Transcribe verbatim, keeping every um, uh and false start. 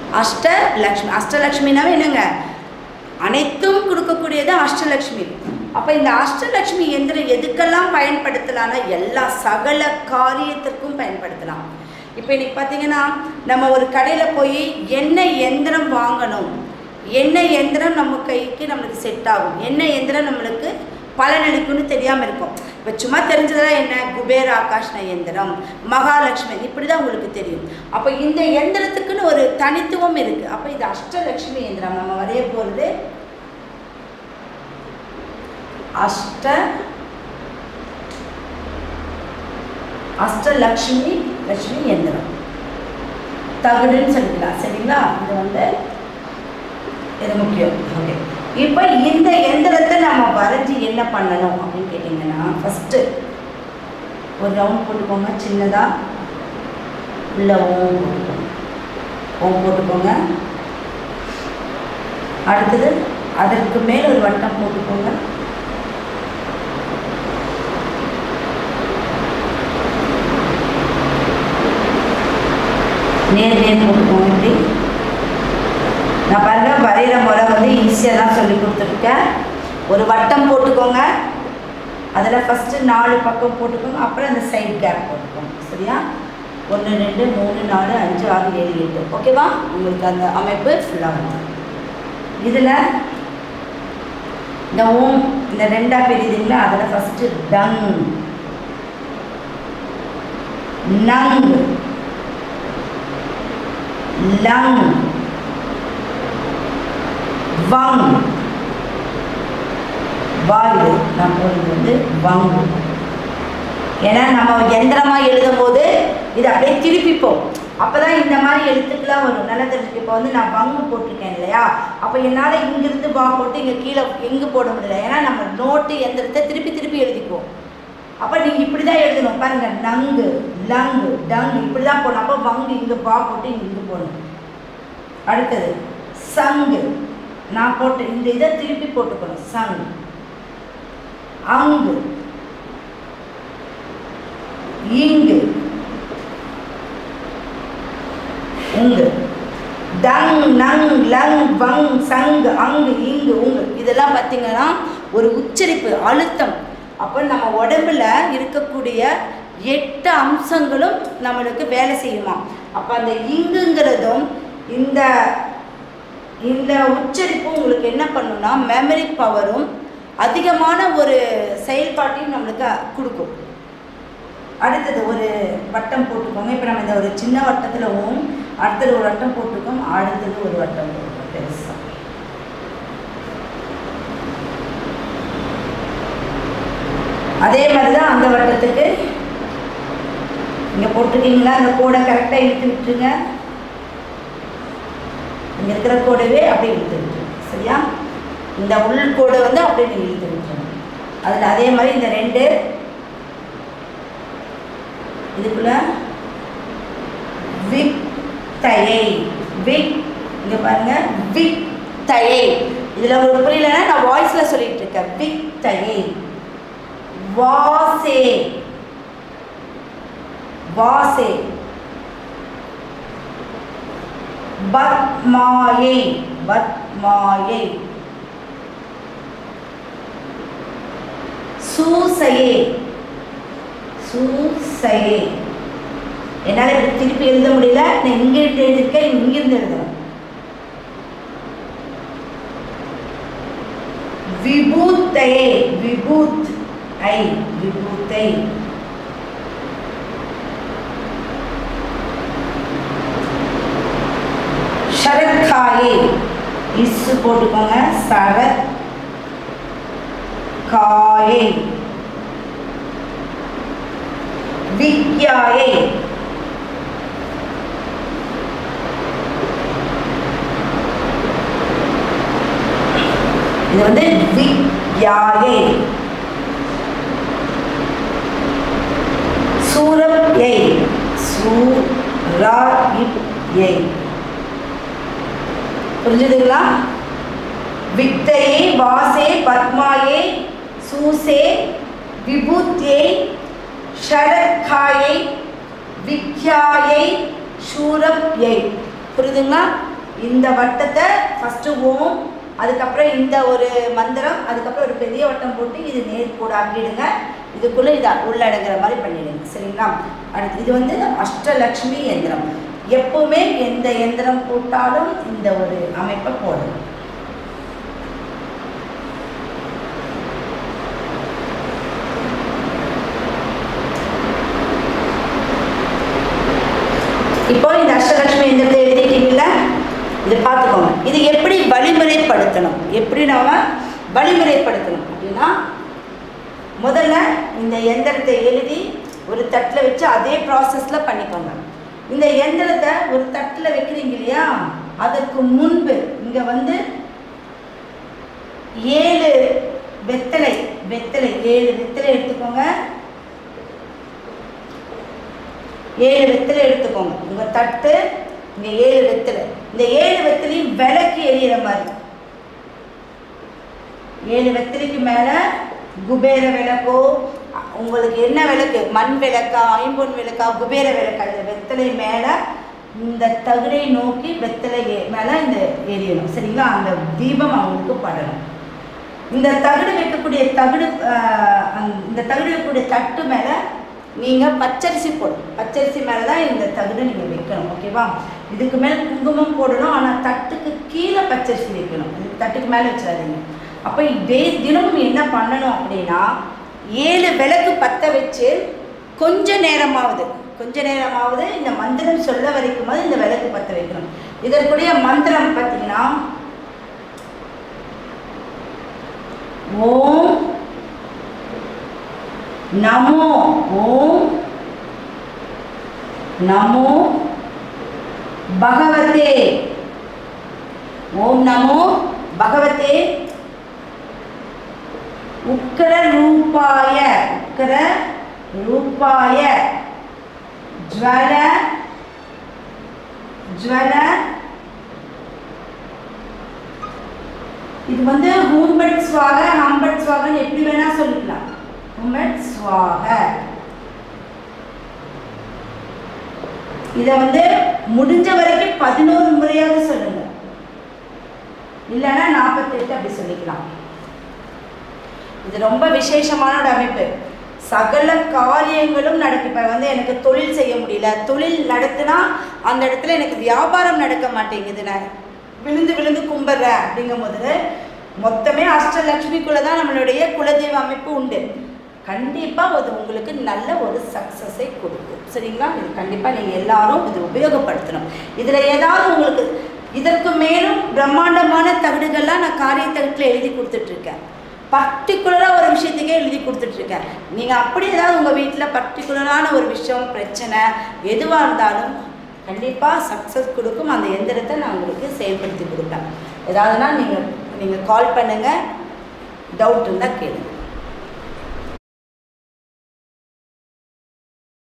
அஷ்டலக்ஷ்மி. அஷ்டலக்ஷ்மினாவே என்னங்க, அனைத்தும் கொடுக்கக்கூடியது அஷ்டலக்ஷ்மி. அப்போ இந்த அஷ்டலக்ஷ்மி எந்திரம் எதுக்கெல்லாம் பயன்படுத்தலாம்னா எல்லா சகல காரியத்திற்கும் பயன்படுத்தலாம். இப்போ இன்னைக்கு பார்த்தீங்கன்னா நம்ம ஒரு கடையில் போய் என்ன எந்திரம் வாங்கணும், என்ன எந்திரம் நம்ம கைக்கு நம்மளுக்கு செட் ஆகும், என்ன எந்திரம் நம்மளுக்கு பலனளிக்கும்னு தெரியாமல் இருக்கும். இப்போ சும்மா தெரிஞ்சதெல்லாம் என்ன, குபேர ஆகாஷ்ண எந்திரம், மகாலட்சுமி, இப்படி தான் உங்களுக்கு தெரியும். அப்போ இந்த எந்திரத்துக்குன்னு ஒரு தனித்துவம் இருக்குது. அப்போ இது அஷ்டலக்ஷ்மி எந்திரம். நம்ம வரைய போகிறது அஷ்ட அஷ்டலக்ஷ்மி லட்சுமி எந்திரம் தகுடுன்னு சொல்லிக்கலாம். சரிங்களா? இது வந்து இது முக்கியம். ஓகே, இப்போ இந்த எந்திரத்தை நம்ம வரைஞ்சி என்ன பண்ணணும் அப்படின்னு கேட்டிங்கன்னா, ஃபஸ்ட்டு ஒரு ரவுண்ட் போட்டுக்கோங்க. சின்னதாக உள்ள ஓம் போட்டுக்கோங்க. ஓம் போட்டுக்கோங்க. அடுத்தது அதற்கு மேல் ஒரு வட்டம் போட்டுக்கோங்க. நேர் நேர் போட்டுக்கோங்க. இப்படி நான் பாருங்க வரைகிற முறை வந்து ஈஸியாக தான் சொல்லி கொடுத்துருக்கேன். ஒரு வட்டம் போட்டுக்கோங்க. அதில் ஃபஸ்ட்டு நாலு பக்கம் போட்டுக்கோங்க. அப்புறம் அந்த சைட் கேப் போட்டுக்கோங்க. சரியா? ஒன்று ரெண்டு மூணு நாலு அஞ்சு ஆறு ஏழு எட்டு. ஓகேவா? உங்களுக்கு அந்த அமைப்பு ஃபுல்லாக வரும். இதில் இந்த ஓம் இந்த ரெண்டாக பெரியுதுங்களா, அதில் ஃபஸ்ட்டு டங், நங், லங், வங், வாயு. நம்ம இது வந்து வங். ஏன்னா நம்ம எந்திரமாக எழுதும் போது இதை அப்படியே திருப்பிப்போம். அப்போ தான் இந்த மாதிரி எழுத்துக்கெல்லாம் வரும். நல்லா தெரிஞ்சுக்க. இப்போ வந்து நான் வங்கு போட்டிருக்கேன் இல்லையா, அப்போ என்னால் இங்கிருந்து வா போட்டு இங்கே கீழே எங்கே போட முடியல. ஏன்னா நம்ம நோட்டு எந்திரத்தை திருப்பி திருப்பி எழுதிக்குவோம். அப்போ நீங்கள் இப்படி தான் எழுதணும். பாருங்கள், நங்கு, லங்கு, டங்கு, இப்படி தான் போடணும். அப்போ வங்கு இங்கே வா போட்டு இங்கே இங்கே போடணும். அடுத்தது சங்கு. நான் போட்டு இந்த இதை திருப்பி போட்டுக்கணும். சங், அங்கு, இங்கு, உங்கு, டங், நங், லங், வங், சங்கு, அங்கு, இங்கு, உங்கு. இதெல்லாம் பார்த்தீங்கன்னா ஒரு உச்சரிப்பு, அழுத்தம். அப்போ நம்ம உடம்புல இருக்கக்கூடிய எட்டு அம்சங்களும் நம்மளுக்கு வேலை செய்யுமா. அப்போ அந்த இங்குங்கிறதும் இந்த இந்த உச்சரிப்பும் உங்களுக்கு என்ன பண்ணுன்னா மெமரி பவரும் அதிகமான ஒரு செயல்பாட்டையும் நம்மளுக்கு கொடுக்கும். அடுத்தது ஒரு வட்டம் போட்டுக்கோங்க. இப்போ நம்ம இந்த ஒரு சின்ன வட்டத்தில் ஓம், அடுத்தது ஒரு வட்டம் போட்டுக்கோம், அடுத்தது ஒரு வட்டம் போட்டுக்கோம் பெருசாக. அதே மாதிரி தான் அந்த வட்டத்துக்கு இங்கே போட்டுருக்கீங்களா, அந்த கோடை கரெக்டாக இழுத்து விட்டுருங்க. இங்கே இருக்கிற கோடவே அப்படியே இழுத்து விட்டுருங்க. சரியா? இந்த உள் கோடை வந்து அப்படியே நீங்கள் இழுத்து விட்டுருங்க. அதில் அதே மாதிரி இந்த ரெண்டு இதுக்குள்ள வித்தையை, விக், இங்கே பாருங்க, வித்தையை. இதில் ஒரு புரியலன்னா நான் வாய்ஸில் சொல்லிட்டு இருக்கேன். வித்தையை, வாசே, வாசே, பத்மாயை, பத்மாயை, சூசையே, சூசையே. என்னால் இப்படி திருப்பி எழுத முடியல. நான் இங்கிருந்து எழுதியிருக்கேன், இங்கிருந்து எழுதுறேன். விபூத்தையே, விபூத் ஐ, விபூத்தை. சரத்காயே, இசு போட்டுக்கோங்க. சரத் காயே, விக்யாயே, இது வந்து விக்யாயே. சூரப்யை, சூராயிப்யை. புரிஞ்சுதுங்களா? விக்தையே, வாசே, பத்மாயே, சூசே, விபூத்யை, ஷரத்காயை, விக்யாயை, சூரப்யை. புரியுதுங்களா? இந்த வட்டத்தை ஃபஸ்ட்டு ஓம், அதுக்கப்புறம் இந்த ஒரு மந்திரம், அதுக்கப்புறம் ஒரு பெரிய வட்டம் போட்டு இது நேர்கோடு ஆக்கிடுங்க. இதுக்குள்ளே இதை உள்ளடங்குற மாதிரி பண்ணிடுங்க. சரிங்களா? அடுத்து இது வந்து அஷ்டலக்ஷ்மி எந்திரம். எப்பவுமே எந்த எந்திரம் போட்டாலும் இந்த ஒரு அமைப்பை போடணும். இப்போ இந்த அஷ்டலக்ஷ்மி எந்திரத்தை எழுதிட்டீங்கல்ல, இதை பார்த்துக்கோங்க. இது எப்படி வழிமுறைப்படுத்தணும், எப்படி நாம வழிமுறைப்படுத்தணும் அப்படின்னா, முதல்ல இந்த எந்திரத்தை எழுதி ஒரு தட்டில் வச்சு அதே ப்ராசஸில் பண்ணிக்கோங்க. இந்த எந்திரத்தை ஒரு தட்டில் வைக்கிறீங்க இல்லையா, அதற்கு முன்பு இங்கே வந்து ஏழு வெத்தலை வெத்தலை ஏழு வெத்தலை எடுத்துக்கோங்க. ஏழு வெத்தலை எடுத்துக்கோங்க. உங்கள் தட்டு இங்கே ஏழு வெத்தலை. இந்த ஏழு வெத்தலையும் விளக்கு எரியிற மாதிரி, ஏழு வெத்தலைக்கு மேலே குபேர விளக்கோ, உங்களுக்கு என்ன விளக்கு, மண் விளக்கா, ஐம்பொன் விளக்கா, குபேர விளக்கா, இந்த வெத்தலை மேலே இந்த தகுடை நோக்கி வெத்தலை மேலே இந்த எரியணும். சரிங்களா? அந்த தீபம் அவங்களுக்கு படணும். இந்த தகுடு வைக்கக்கூடிய தகுடு இந்த தகுடு வைக்கக்கூடிய தட்டு மேலே நீங்கள் பச்சரிசி போடணும். பச்சரிசி மேலே தான் இந்த தகுடை நீங்கள் வைக்கணும். ஓகேவா? இதுக்கு மேலே குங்குமம் போடணும். ஆனால் தட்டுக்கு கீழே பச்சரிசி வைக்கணும். தட்டுக்கு மேலே வச்சிடாதீங்க. அப்போ டே தினமும் என்ன பண்ணணும் அப்படின்னா, ஏழு விளக்கு பற்ற வச்சு கொஞ்ச நேரமாவது கொஞ்ச நேரமாவது இந்த மந்திரம் சொல்ல வரைக்கும் போது இந்த விளக்கு பற்ற வைக்கணும். இதற்குரிய மந்திரம் பார்த்தீங்கன்னா, ஓம் நமோ ஓம் நமோ பகவதே ஓம் நமோ பகவதே உக்கர ரூபாய உக்கர ரூபாய ஜ்வல ஜ்வல. இது வந்து ஹூம்பட் ஸ்வாக, ஹம்பட் ஸ்வாகன்னு எப்படி வேணா சொல்லிக்கலாம். ஹூம்பட் ஸ்வாக. இதை வந்து முடிஞ்ச வரைக்கும் பதினோரு முறையாக சொல்லுங்க, இல்லைன்னா நாற்பத்தி எட்டு அப்படி சொல்லிக்கலாம். இது ரொம்ப விசேஷமான ஒரு அமைப்பு. சகல காரியங்களும் நடக்கும். இப்போ வந்து எனக்கு தொழில் செய்ய முடியல, தொழில் நடத்தினா அந்த இடத்துல எனக்கு வியாபாரம் நடக்க மாட்டேங்குது, நான் விழுந்து விழுந்து கும்பிட்றேன் அப்படிங்கும் போது மொத்தமே அஷ்டலக்ஷ்மிக்குள்ளே தான் நம்மளுடைய குலதெய்வ அமைப்பு உண்டு. கண்டிப்பாக அது உங்களுக்கு நல்ல ஒரு சக்ஸஸை கொடுக்கும். சரிங்களா? இது கண்டிப்பாக நீங்கள் எல்லாரும் இது உபயோகப்படுத்தணும். இதில் ஏதாவது உங்களுக்கு இதற்கு மேலும் பிரம்மாண்டமான தகடுகள்லாம் நான் காரிய தகட்டில் எழுதி கொடுத்துட்ருக்கேன். பர்டிகுலராக ஒரு விஷயத்துக்கே எழுதி கொடுத்துட்ருக்கேன். நீங்கள் அப்படி ஏதாவது உங்கள் வீட்டில் பர்டிகுலரான ஒரு விஷயம், பிரச்சனை எதுவாக இருந்தாலும் கண்டிப்பாக சக்ஸஸ் கொடுக்கும். அந்த எந்திரத்தை நான் உங்களுக்கு செயல்படுத்தி கொடுப்பேன். ஏதாவதுனா நீங்கள் நீங்கள் கால் பண்ணுங்கள், டவுட் இருந்தால் கேளுங்க.